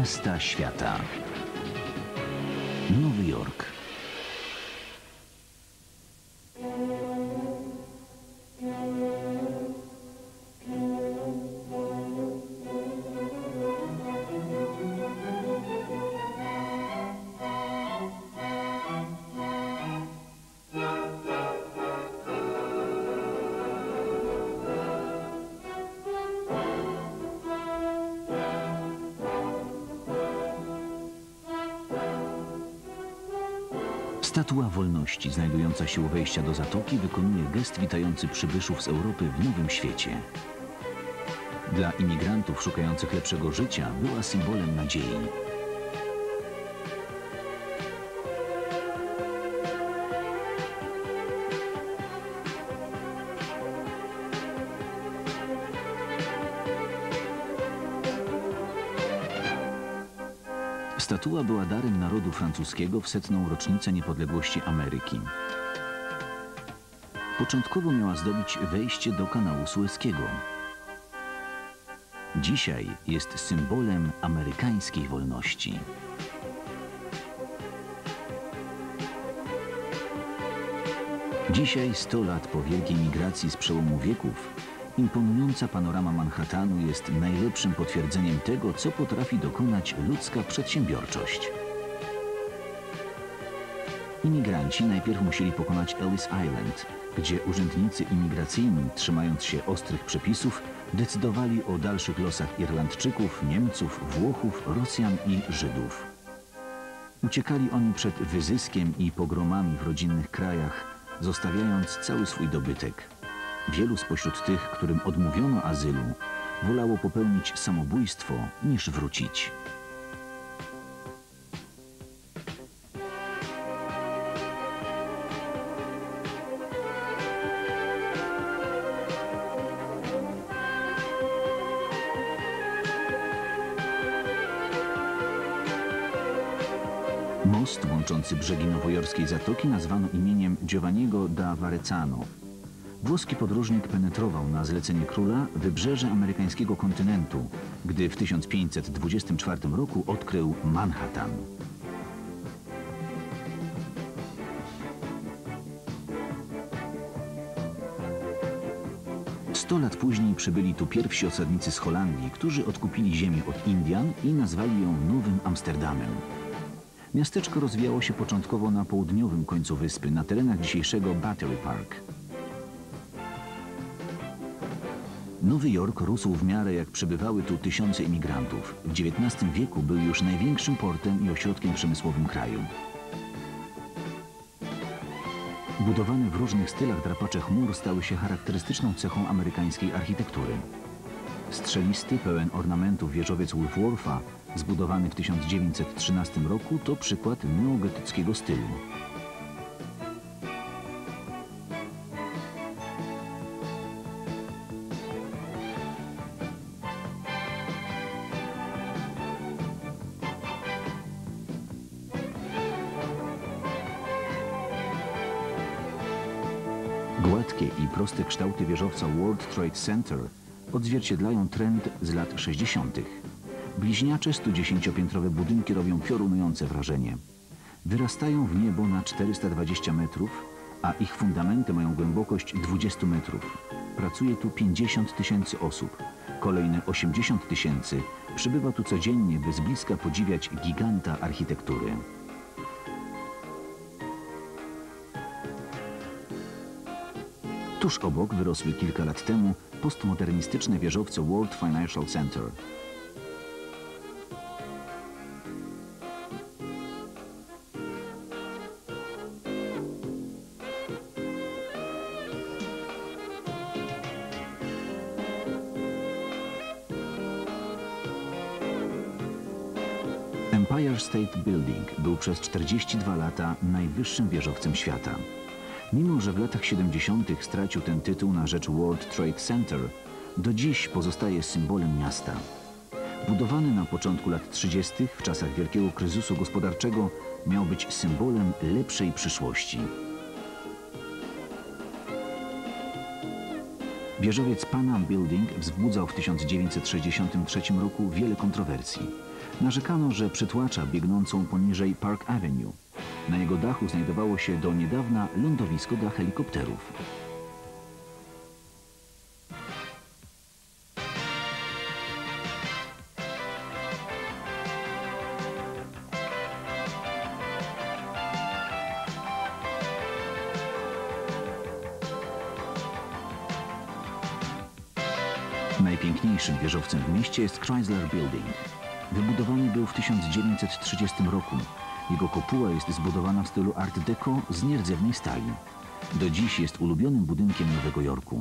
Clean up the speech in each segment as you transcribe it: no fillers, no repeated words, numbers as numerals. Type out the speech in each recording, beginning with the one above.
Miasta świata. Nowy Jork. Statua Wolności, znajdująca się u wejścia do zatoki, wykonuje gest witający przybyszów z Europy w nowym świecie. Dla imigrantów szukających lepszego życia była symbolem nadziei. Statua była darem narodu francuskiego w 100. rocznicę niepodległości Ameryki. Początkowo miała zdobić wejście do kanału Sueskiego. Dzisiaj jest symbolem amerykańskiej wolności. Dzisiaj, 100 lat po wielkiej migracji z przełomu wieków, imponująca panorama Manhattanu jest najlepszym potwierdzeniem tego, co potrafi dokonać ludzka przedsiębiorczość. Imigranci najpierw musieli pokonać Ellis Island, gdzie urzędnicy imigracyjni, trzymając się ostrych przepisów, decydowali o dalszych losach Irlandczyków, Niemców, Włochów, Rosjan i Żydów. Uciekali oni przed wyzyskiem i pogromami w rodzinnych krajach, zostawiając cały swój dobytek. Wielu spośród tych, którym odmówiono azylu, wolało popełnić samobójstwo niż wrócić. Most łączący brzegi nowojorskiej zatoki nazwano imieniem Giovanniego da Varezzano. Włoski podróżnik penetrował na zlecenie króla wybrzeże amerykańskiego kontynentu, gdy w 1524 roku odkrył Manhattan. Sto lat później przybyli tu pierwsi osadnicy z Holandii, którzy odkupili ziemię od Indian i nazwali ją Nowym Amsterdamem. Miasteczko rozwijało się początkowo na południowym końcu wyspy, na terenach dzisiejszego Battery Park. Nowy Jork rósł w miarę jak przybywały tu tysiące imigrantów. W XIX wieku był już największym portem i ośrodkiem przemysłowym kraju. Budowane w różnych stylach drapacze chmur stały się charakterystyczną cechą amerykańskiej architektury. Strzelisty, pełen ornamentów wieżowiec Woolwortha, zbudowany w 1913 roku, to przykład neogotyckiego stylu. Gładkie i proste kształty wieżowca World Trade Center odzwierciedlają trend z lat 60. Bliźniacze 110-piętrowe budynki robią piorunujące wrażenie. Wyrastają w niebo na 420 metrów, a ich fundamenty mają głębokość 20 metrów. Pracuje tu 50 000 osób. Kolejne 80 000 przybywa tu codziennie, by z bliska podziwiać giganta architektury. Tuż obok wyrosły kilka lat temu postmodernistyczne wieżowce World Financial Center. Empire State Building był przez 42 lata najwyższym wieżowcem świata. Mimo że w latach 70. stracił ten tytuł na rzecz World Trade Center, do dziś pozostaje symbolem miasta. Budowany na początku lat 30. w czasach wielkiego kryzysu gospodarczego, miał być symbolem lepszej przyszłości. Wieżowiec Pan Am Building wzbudzał w 1963 roku wiele kontrowersji. Narzekano, że przytłacza biegnącą poniżej Park Avenue. Na jego dachu znajdowało się do niedawna lądowisko dla helikopterów. Najpiękniejszym wieżowcem w mieście jest Chrysler Building. Wybudowany był w 1930 roku. Jego kopuła jest zbudowana w stylu Art Deco z nierdzewnej stali. Do dziś jest ulubionym budynkiem Nowego Jorku.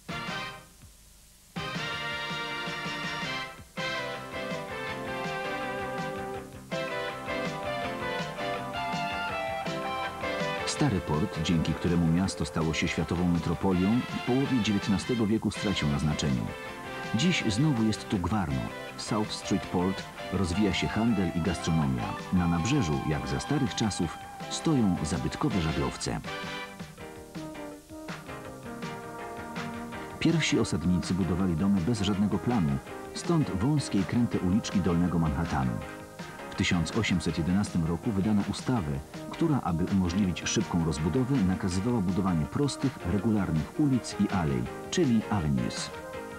Stary port, dzięki któremu miasto stało się światową metropolią, w połowie XIX wieku stracił na znaczeniu. Dziś znowu jest tu gwarno. W South Street Port rozwija się handel i gastronomia. Na nabrzeżu, jak za starych czasów, stoją zabytkowe żaglowce. Pierwsi osadnicy budowali domy bez żadnego planu, stąd wąskie i kręte uliczki Dolnego Manhattanu. W 1811 roku wydano ustawę, która, aby umożliwić szybką rozbudowę, nakazywała budowanie prostych, regularnych ulic i alei, czyli avenues.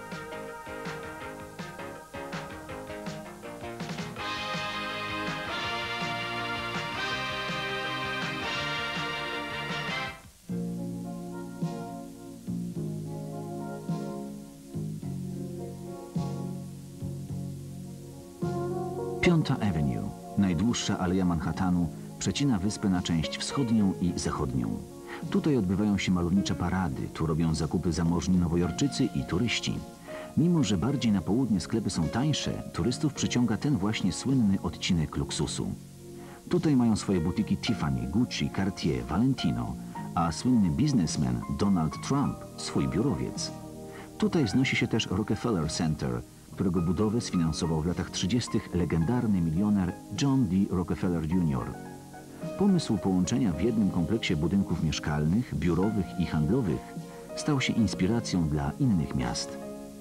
Piąta Avenue, najdłuższa aleja Manhattanu, przecina wyspę na część wschodnią i zachodnią. Tutaj odbywają się malownicze parady, tu robią zakupy zamożni nowojorczycy i turyści. Mimo że bardziej na południe sklepy są tańsze, turystów przyciąga ten właśnie słynny odcinek luksusu. Tutaj mają swoje butiki Tiffany, Gucci, Cartier, Valentino, a słynny biznesmen Donald Trump swój biurowiec. Tutaj wznosi się też Rockefeller Center, którego budowę sfinansował w latach 30. legendarny milioner John D. Rockefeller Jr. Pomysł połączenia w jednym kompleksie budynków mieszkalnych, biurowych i handlowych stał się inspiracją dla innych miast.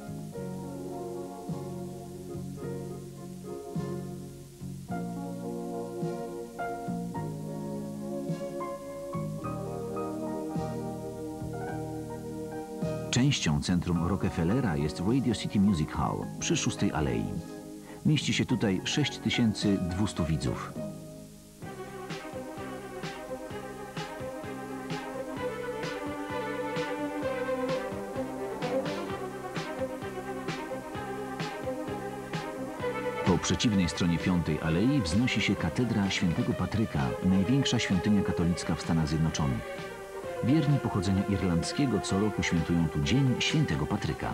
Częścią centrum Rockefellera jest Radio City Music Hall przy 6. Alei. Mieści się tutaj 6200 widzów. Po przeciwnej stronie 5. Alei wznosi się katedra Świętego Patryka, największa świątynia katolicka w Stanach Zjednoczonych. Wierni pochodzenia irlandzkiego co roku świętują tu Dzień Świętego Patryka.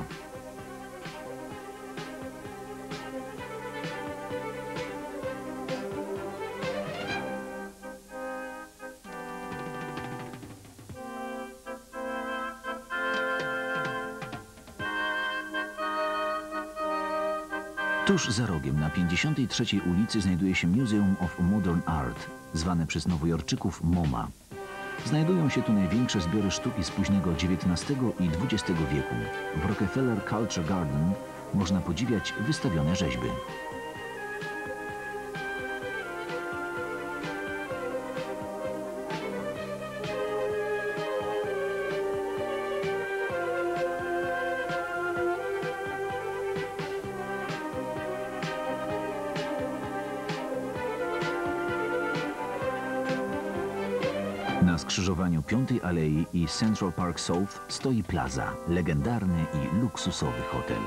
Tuż za rogiem na 53. ulicy znajduje się Museum of Modern Art, zwane przez nowojorczyków MoMA. Znajdują się tu największe zbiory sztuki z późnego XIX i XX wieku. W Rockefeller Culture Garden można podziwiać wystawione rzeźby. Na skrzyżowaniu 5. Alei i Central Park South stoi Plaza, legendarny i luksusowy hotel.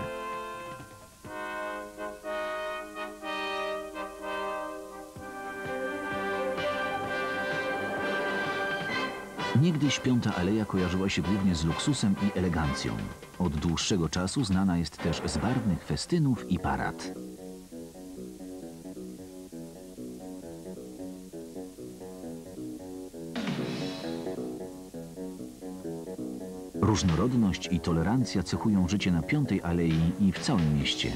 Niegdyś 5. Aleja kojarzyła się głównie z luksusem i elegancją. Od dłuższego czasu znana jest też z barwnych festynów i parad. Różnorodność i tolerancja cechują życie na 5. Alei i w całym mieście.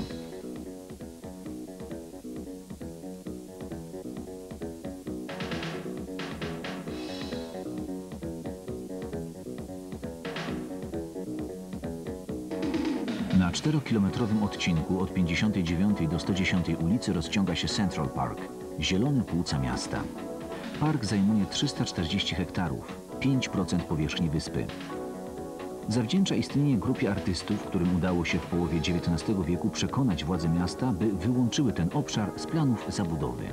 Na Na 4-kilometrowym odcinku od 59 do 110 ulicy rozciąga się Central Park, zielone płuca miasta. Park zajmuje 340 hektarów, 5% powierzchni wyspy. Zawdzięcza istnienie grupie artystów, którym udało się w połowie XIX wieku przekonać władze miasta, by wyłączyły ten obszar z planów zabudowy.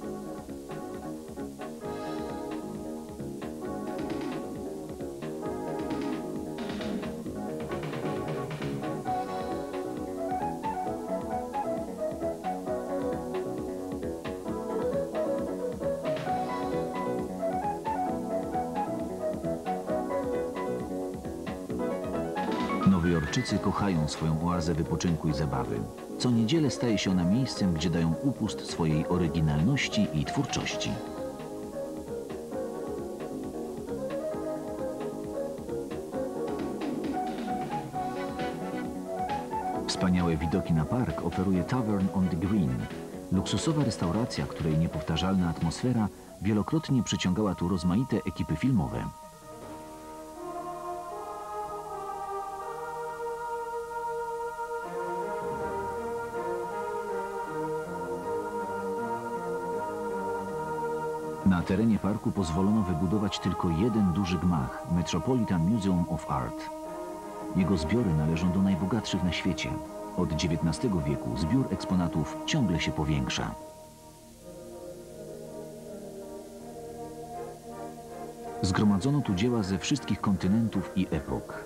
Nowojorczycy kochają swoją oazę wypoczynku i zabawy. Co niedzielę staje się ona miejscem, gdzie dają upust swojej oryginalności i twórczości. Wspaniałe widoki na park oferuje Tavern on the Green. Luksusowa restauracja, której niepowtarzalna atmosfera wielokrotnie przyciągała tu rozmaite ekipy filmowe. Na terenie parku pozwolono wybudować tylko jeden duży gmach – Metropolitan Museum of Art. Jego zbiory należą do najbogatszych na świecie. Od XIX wieku zbiór eksponatów ciągle się powiększa. Zgromadzono tu dzieła ze wszystkich kontynentów i epok.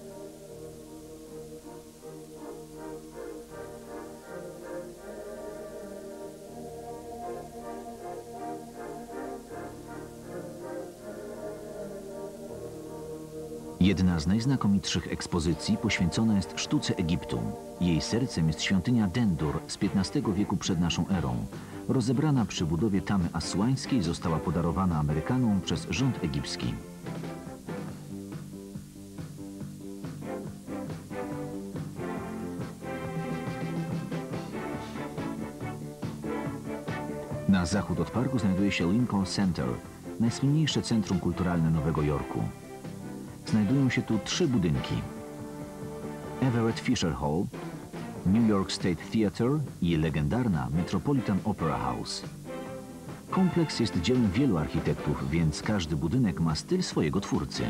Jedna z najznakomitszych ekspozycji poświęcona jest sztuce Egiptu. Jej sercem jest świątynia Dendur z XV wieku przed naszą erą. Rozebrana przy budowie tamy assuańskiej została podarowana Amerykanom przez rząd egipski. Na zachód od parku znajduje się Lincoln Center, najsłynniejsze centrum kulturalne Nowego Jorku. Znajdują się tu 3 budynki: Everett Fisher Hall, New York State Theatre i legendarna Metropolitan Opera House. Kompleks jest dziełem wielu architektów, więc każdy budynek ma styl swojego twórcy.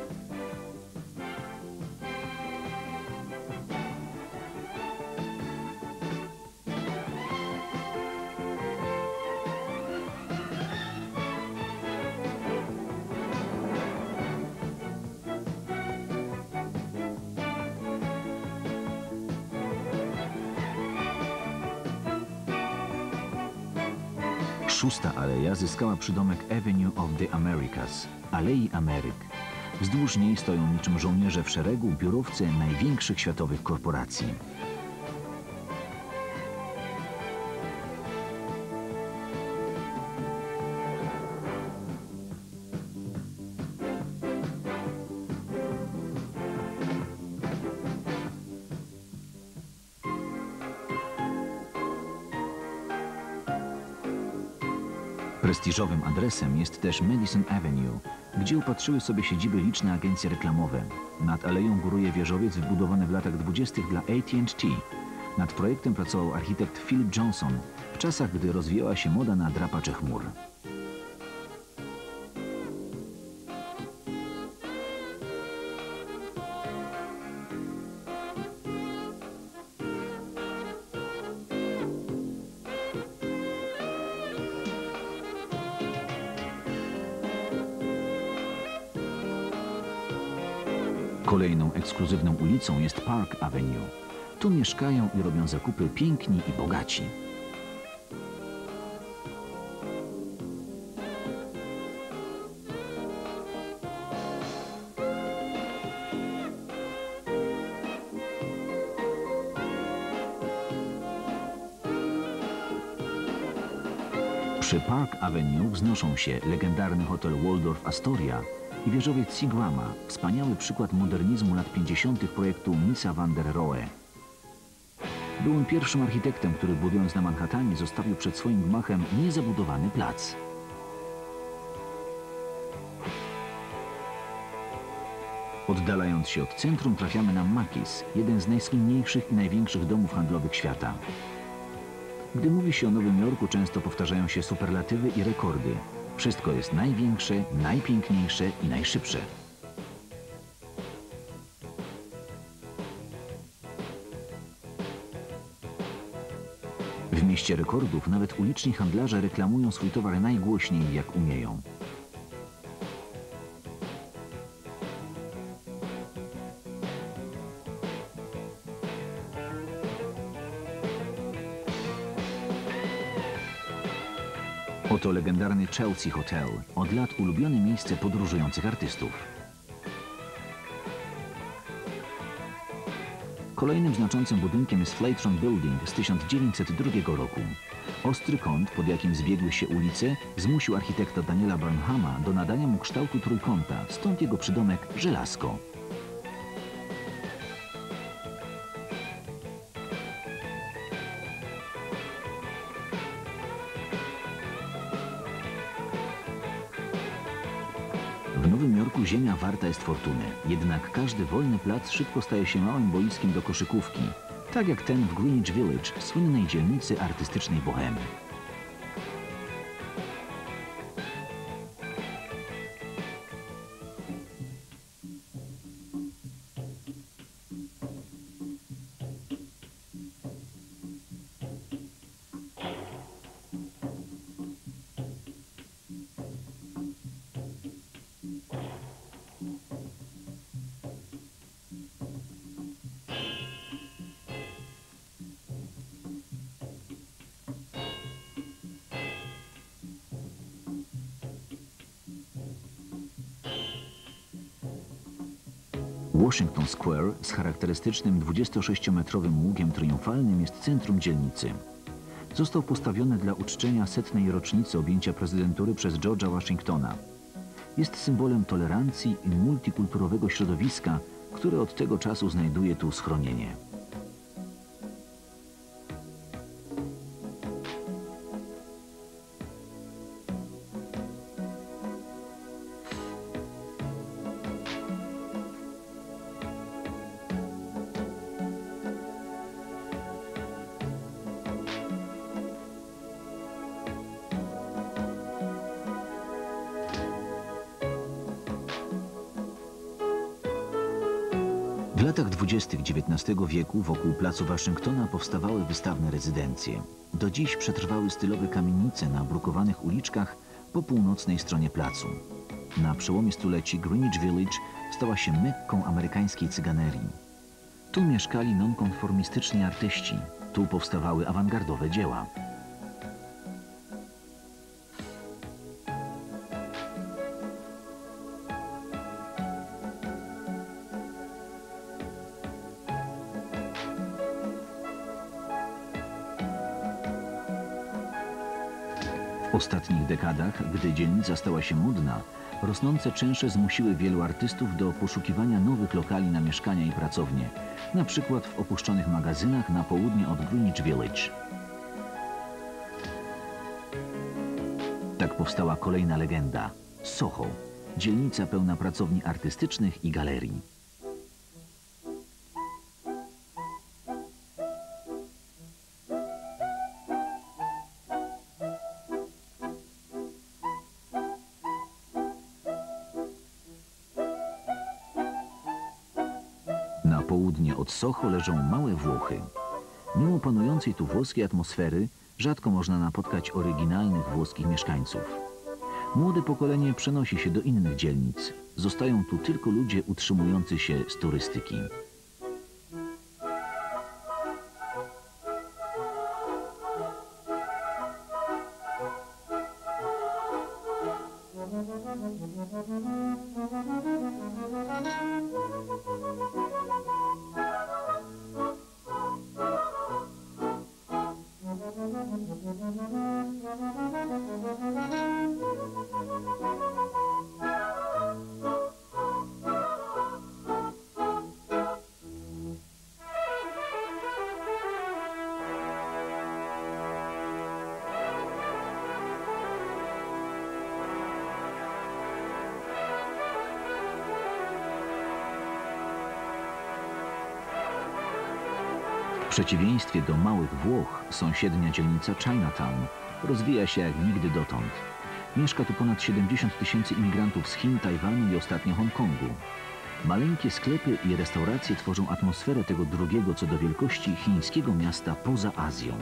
Szósta aleja zyskała przydomek Avenue of the Americas, Alei Ameryk. Wzdłuż niej stoją niczym żołnierze w szeregu biurowce największych światowych korporacji. Prestiżowym adresem jest też Madison Avenue, gdzie upatrzyły sobie siedziby liczne agencje reklamowe. Nad aleją góruje wieżowiec wybudowany w latach 20. dla AT&T. Nad projektem pracował architekt Philip Johnson w czasach, gdy rozwijała się moda na drapacze chmur. Kolejną ekskluzywną ulicą jest Park Avenue. Tu mieszkają i robią zakupy piękni i bogaci. Przy Park Avenue wznoszą się legendarny hotel Waldorf Astoria i wieżowiec Seagrama, wspaniały przykład modernizmu lat 50. projektu Mies van der Rohe. Byłem pierwszym architektem, który budując na Manhattanie zostawił przed swoim gmachem niezabudowany plac. Oddalając się od centrum trafiamy na Macy's, jeden z najsłynniejszych i największych domów handlowych świata. Gdy mówi się o Nowym Jorku, często powtarzają się superlatywy i rekordy. Wszystko jest największe, najpiękniejsze i najszybsze. W mieście rekordów nawet uliczni handlarze reklamują swój towar najgłośniej, jak umieją. Oto legendarny Chelsea Hotel, od lat ulubione miejsce podróżujących artystów. Kolejnym znaczącym budynkiem jest Flatron Building z 1902 roku. Ostry kąt, pod jakim zbiegły się ulice, zmusił architekta Daniela Burnhama do nadania mu kształtu trójkąta, stąd jego przydomek Żelazko. W Nowym Jorku ziemia warta jest fortuny, jednak każdy wolny plac szybko staje się małym boiskiem do koszykówki, tak jak ten w Greenwich Village, słynnej dzielnicy artystycznej Bohemy. Washington Square z charakterystycznym 26-metrowym łukiem triumfalnym jest centrum dzielnicy. Został postawiony dla uczczenia 100. rocznicy objęcia prezydentury przez George'a Washingtona. Jest symbolem tolerancji i multikulturowego środowiska, które od tego czasu znajduje tu schronienie. W latach 20. XIX wieku wokół placu Waszyngtona powstawały wystawne rezydencje. Do dziś przetrwały stylowe kamienice na brukowanych uliczkach po północnej stronie placu. Na przełomie stuleci Greenwich Village stała się Mekką amerykańskiej cyganerii. Tu mieszkali nonkonformistyczni artyści, tu powstawały awangardowe dzieła. W ostatnich dekadach, gdy dzielnica stała się modna, rosnące czynsze zmusiły wielu artystów do poszukiwania nowych lokali na mieszkania i pracownie, na przykład w opuszczonych magazynach na południe od Greenwich Village. Tak powstała kolejna legenda – Soho, dzielnica pełna pracowni artystycznych i galerii. Na południe od Soho leżą małe Włochy. Mimo panującej tu włoskiej atmosfery, rzadko można napotkać oryginalnych włoskich mieszkańców. Młode pokolenie przenosi się do innych dzielnic. Zostają tu tylko ludzie utrzymujący się z turystyki. przeciwieństwie do małych Włoch, sąsiednia dzielnica Chinatown rozwija się jak nigdy dotąd. Mieszka tu ponad 70 000 imigrantów z Chin, Tajwanu i ostatnio Hongkongu. Maleńkie sklepy i restauracje tworzą atmosferę tego drugiego co do wielkości chińskiego miasta poza Azją.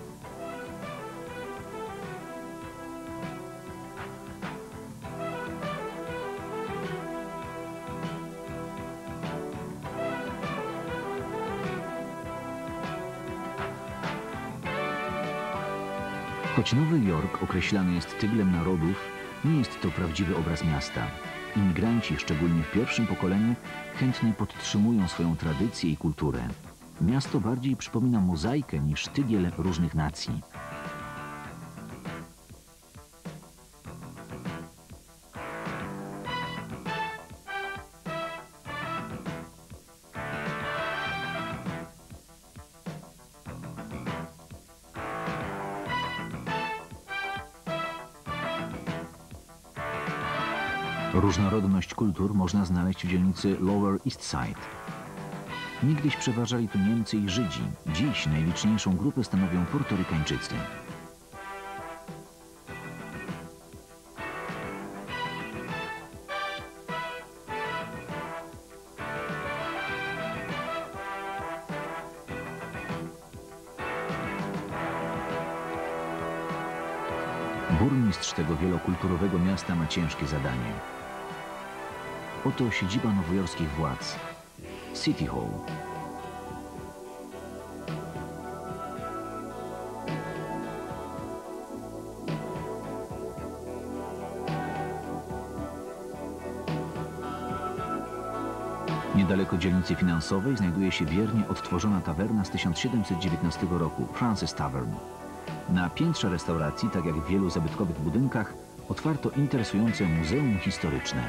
Choć Nowy Jork określany jest tyglem narodów, nie jest to prawdziwy obraz miasta. Imigranci, szczególnie w pierwszym pokoleniu, chętnie podtrzymują swoją tradycję i kulturę. Miasto bardziej przypomina mozaikę niż tygiel różnych nacji. Różnorodność kultur można znaleźć w dzielnicy Lower East Side. Niegdyś przeważali tu Niemcy i Żydzi. Dziś najliczniejszą grupę stanowią Portorykańczycy. Burmistrz tego wielokulturowego miasta ma ciężkie zadanie. Oto siedziba nowojorskich władz. City Hall. Niedaleko dzielnicy finansowej znajduje się wiernie odtworzona tawerna z 1719 roku, Francis Tavern. Na piętrze restauracji, tak jak w wielu zabytkowych budynkach, otwarto interesujące muzeum historyczne.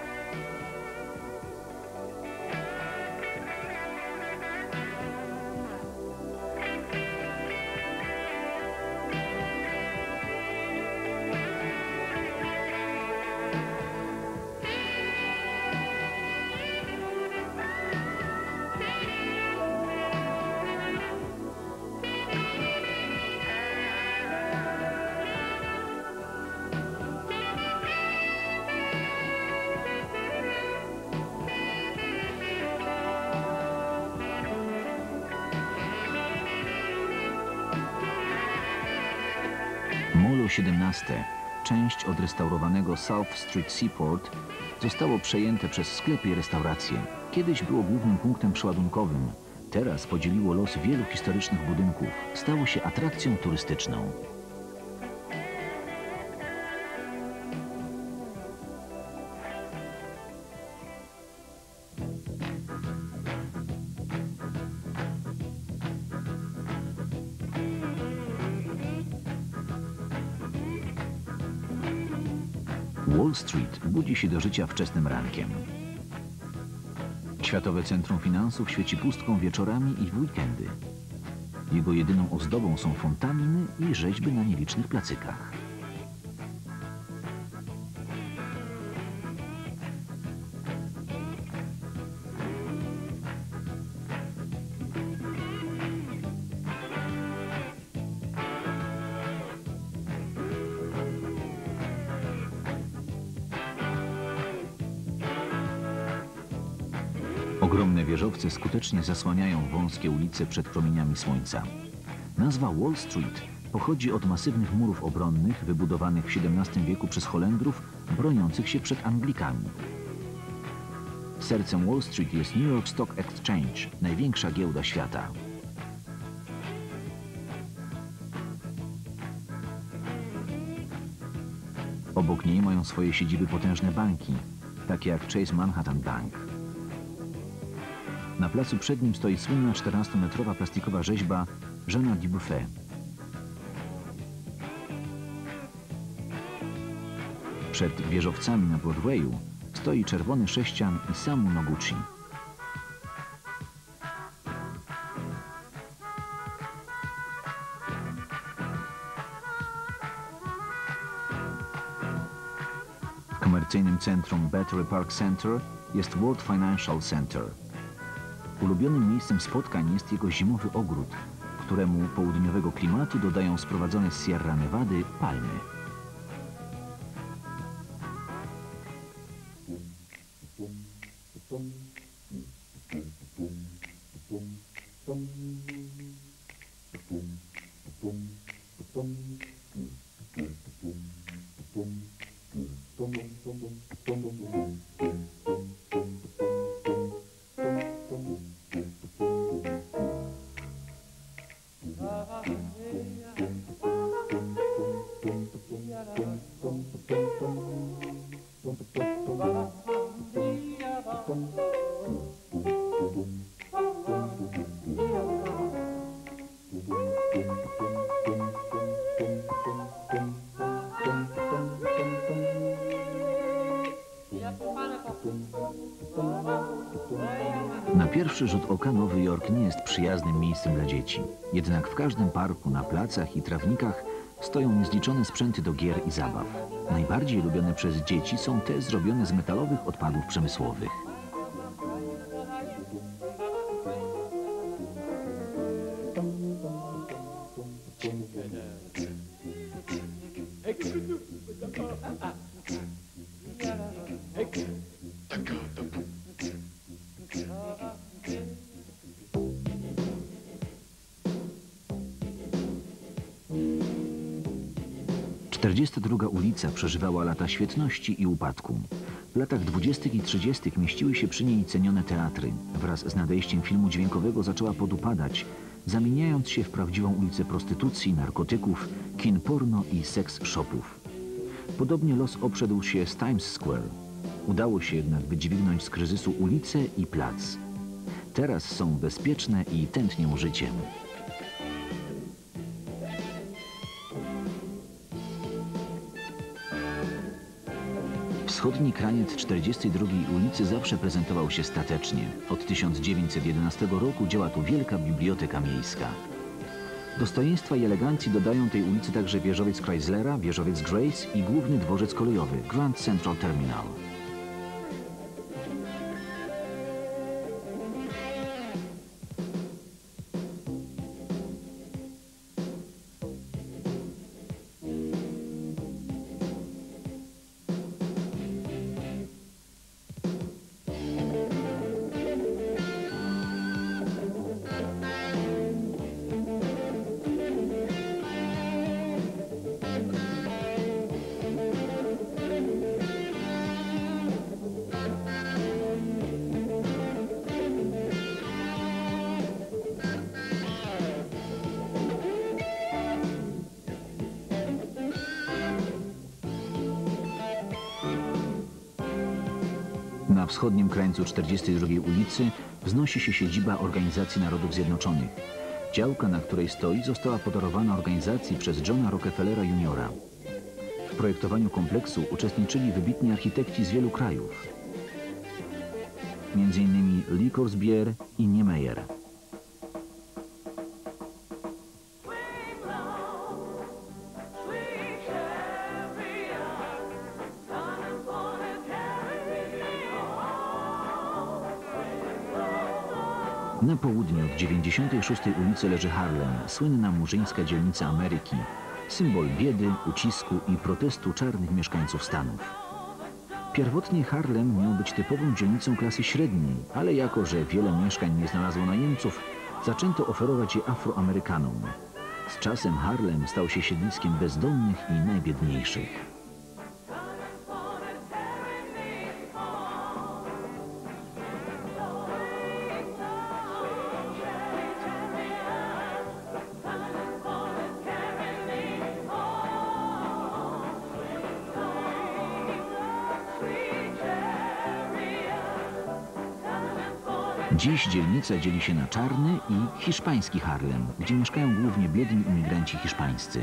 Molo 17, część odrestaurowanego South Street Seaport, zostało przejęte przez sklepy i restauracje. Kiedyś było głównym punktem przeładunkowym. Teraz podzieliło los wielu historycznych budynków. Stało się atrakcją turystyczną. Wall Street budzi się do życia wczesnym rankiem. Światowe centrum finansów świeci pustką wieczorami i w weekendy. Jego jedyną ozdobą są fontanny i rzeźby na nielicznych placykach. Ogromne wieżowce skutecznie zasłaniają wąskie ulice przed promieniami słońca. Nazwa Wall Street pochodzi od masywnych murów obronnych wybudowanych w XVII wieku przez Holendrów broniących się przed Anglikami. Sercem Wall Street jest New York Stock Exchange, największa giełda świata. Obok niej mają swoje siedziby potężne banki, takie jak Chase Manhattan Bank. Na placu przed nim stoi słynna 14-metrowa plastikowa rzeźba Jeana Dubuffet. Przed wieżowcami na Broadwayu stoi czerwony sześcian Isamu Noguchi. W komercyjnym centrum Battery Park Center jest World Financial Center. Ulubionym miejscem spotkań jest jego zimowy ogród, któremu południowego klimatu dodają sprowadzone z Sierra Nevady palmy. Na pierwszy rzut oka Nowy Jork nie jest przyjaznym miejscem dla dzieci. Jednak w każdym parku, na placach i trawnikach stoją niezliczone sprzęty do gier i zabaw. Najbardziej lubione przez dzieci są te zrobione z metalowych odpadów przemysłowych. Druga ulica przeżywała lata świetności i upadku. W latach 20. i 30. mieściły się przy niej cenione teatry. Wraz z nadejściem filmu dźwiękowego zaczęła podupadać, zamieniając się w prawdziwą ulicę prostytucji, narkotyków, kin porno i seks shopów. Podobnie los obszedł się z Times Square. Udało się jednak wydźwignąć z kryzysu ulice i plac. Teraz są bezpieczne i tętnią życiem. Wschodni kraniec 42 ulicy zawsze prezentował się statecznie. Od 1911 roku działa tu wielka biblioteka miejska. Dostojeństwa i elegancji dodają tej ulicy także wieżowiec Chryslera, wieżowiec Grace i główny dworzec kolejowy Grand Central Terminal. Na wschodnim krańcu 42 ulicy wznosi się siedziba Organizacji Narodów Zjednoczonych. Działka, na której stoi, została podarowana organizacji przez Johna Rockefellera Jr. W projektowaniu kompleksu uczestniczyli wybitni architekci z wielu krajów, m.in. Lee Corbusier i Niemeyer. Na południe od 96 ulicy leży Harlem, słynna murzyńska dzielnica Ameryki, symbol biedy, ucisku i protestu czarnych mieszkańców Stanów. Pierwotnie Harlem miał być typową dzielnicą klasy średniej, ale jako że wiele mieszkań nie znalazło najemców, zaczęto oferować je Afroamerykanom. Z czasem Harlem stał się siedliskiem bezdomnych i najbiedniejszych. Dziś dzielnica dzieli się na czarny i hiszpański Harlem, gdzie mieszkają głównie biedni imigranci hiszpańscy.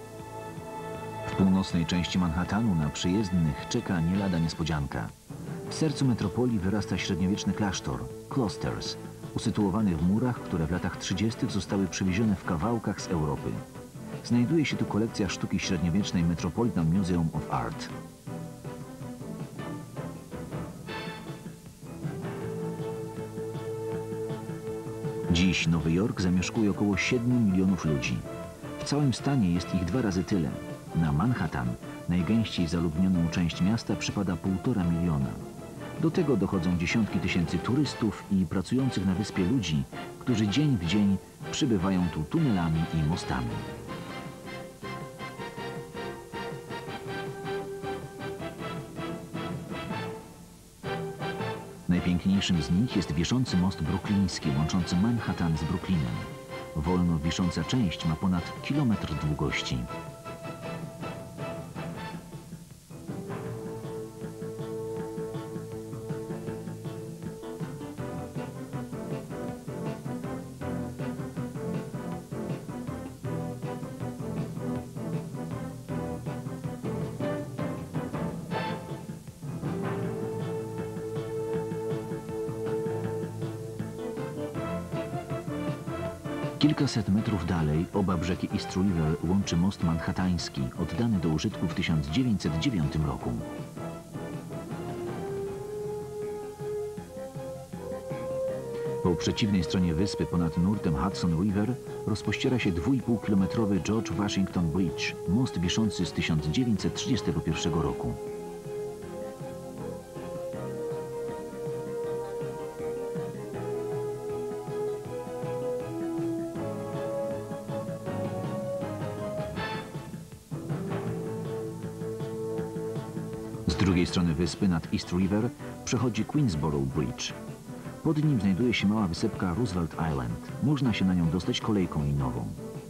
W północnej części Manhattanu na przyjezdnych czeka nie lada niespodzianka. W sercu metropolii wyrasta średniowieczny klasztor, Cloisters, usytuowany w murach, które w latach 30. zostały przywiezione w kawałkach z Europy. Znajduje się tu kolekcja sztuki średniowiecznej Metropolitan Museum of Art. Dziś Nowy Jork zamieszkuje około 7 milionów ludzi. W całym stanie jest ich 2 razy tyle. Na Manhattan, najgęściej zaludnioną część miasta, przypada 1,5 miliona. Do tego dochodzą dziesiątki tysięcy turystów i pracujących na wyspie ludzi, którzy dzień w dzień przybywają tu tunelami i mostami. Najpiękniejszym z nich jest wiszący most brukliński łączący Manhattan z Brooklynem. Wolno wisząca część ma ponad kilometr długości. Kilkaset metrów dalej oba brzegi East River łączy most manhattański, oddany do użytku w 1909 roku. Po przeciwnej stronie wyspy, ponad nurtem Hudson River, rozpościera się 2,5-kilometrowy George Washington Bridge, most wiszący z 1931 roku. Z drugiej strony wyspy, nad East River, przechodzi Queensboro Bridge. Pod nim znajduje się mała wysepka Roosevelt Island. Można się na nią dostać kolejką linową.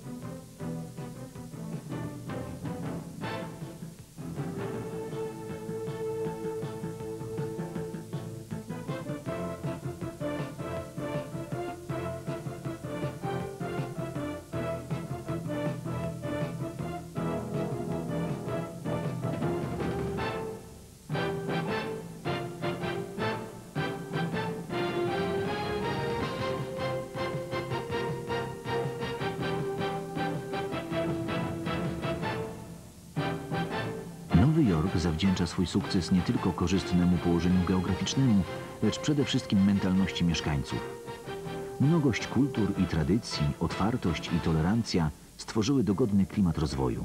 Nowy Jork zawdzięcza swój sukces nie tylko korzystnemu położeniu geograficznemu, lecz przede wszystkim mentalności mieszkańców. Mnogość kultur i tradycji, otwartość i tolerancja stworzyły dogodny klimat rozwoju.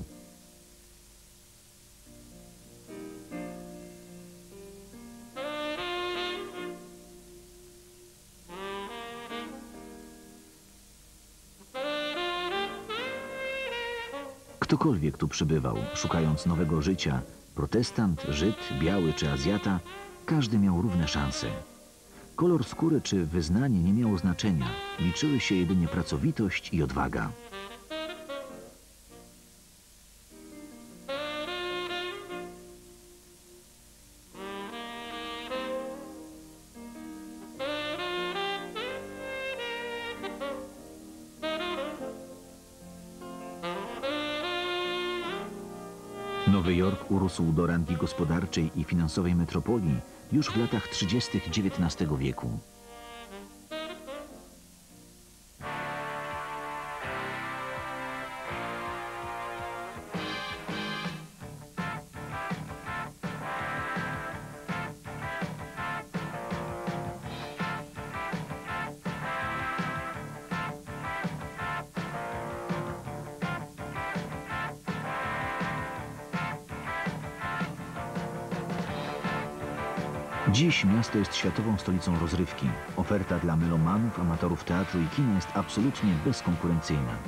Ktokolwiek tu przybywał, szukając nowego życia, protestant, Żyd, biały czy Azjata, każdy miał równe szanse. Kolor skóry czy wyznanie nie miało znaczenia, liczyły się jedynie pracowitość i odwaga. Nowy Jork urósł do rangi gospodarczej i finansowej metropolii już w latach 30. XIX wieku. Dziś miasto jest światową stolicą rozrywki. Oferta dla melomanów, amatorów teatru i kina jest absolutnie bezkonkurencyjna.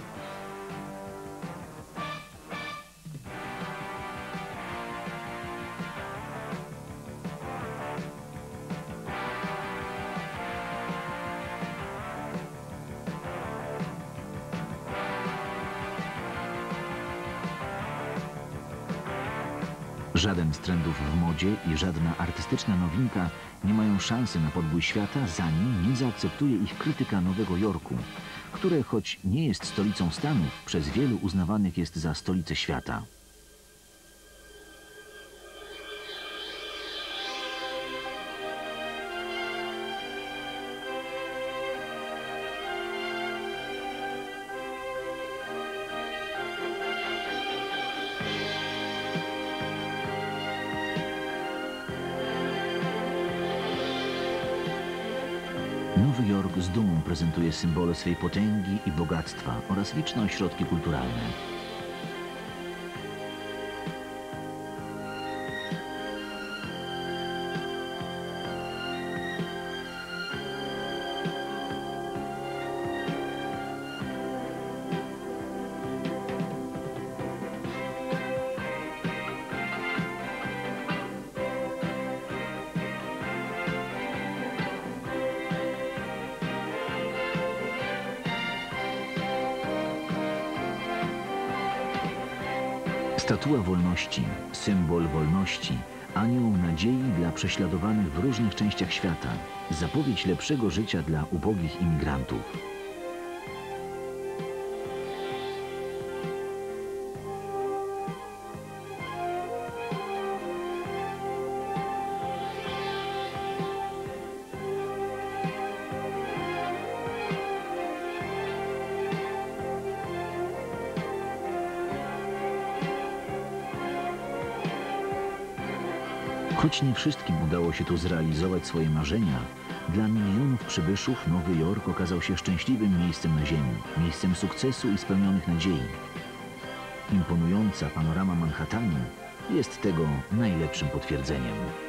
Żaden z trendów w modzie i żadna artystyczna nowinka nie mają szansy na podbój świata, zanim nie zaakceptuje ich krytyka Nowego Jorku, które, choć nie jest stolicą Stanów, przez wielu uznawanych jest za stolicę świata. Nowy Jork z dumą prezentuje symbole swej potęgi i bogactwa oraz liczne ośrodki kulturalne. Statua Wolności, symbol wolności, anioł nadziei dla prześladowanych w różnych częściach świata, zapowiedź lepszego życia dla ubogich imigrantów. Choć nie wszystkim udało się tu zrealizować swoje marzenia, dla milionów przybyszów Nowy Jork okazał się szczęśliwym miejscem na ziemi, miejscem sukcesu i spełnionych nadziei. Imponująca panorama Manhattanu jest tego najlepszym potwierdzeniem.